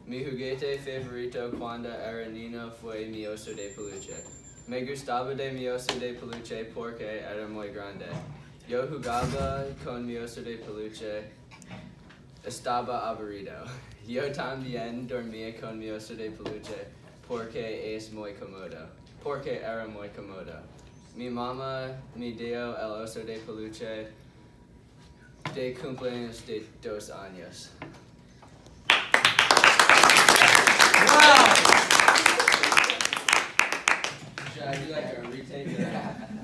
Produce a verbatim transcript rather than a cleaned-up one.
Mi juguete favorito cuando era niño fue mi oso de peluche. Me gustaba de mi oso de peluche porque era muy grande. Yo jugaba con mi oso de peluche. Estaba aburrido. Yo también dormía con mi oso de peluche porque es muy cómodo. Porque era muy cómodo. Mi mamá me dio el oso de peluche de cumpleaños de dos años. Wow! Should I do like a retake of that?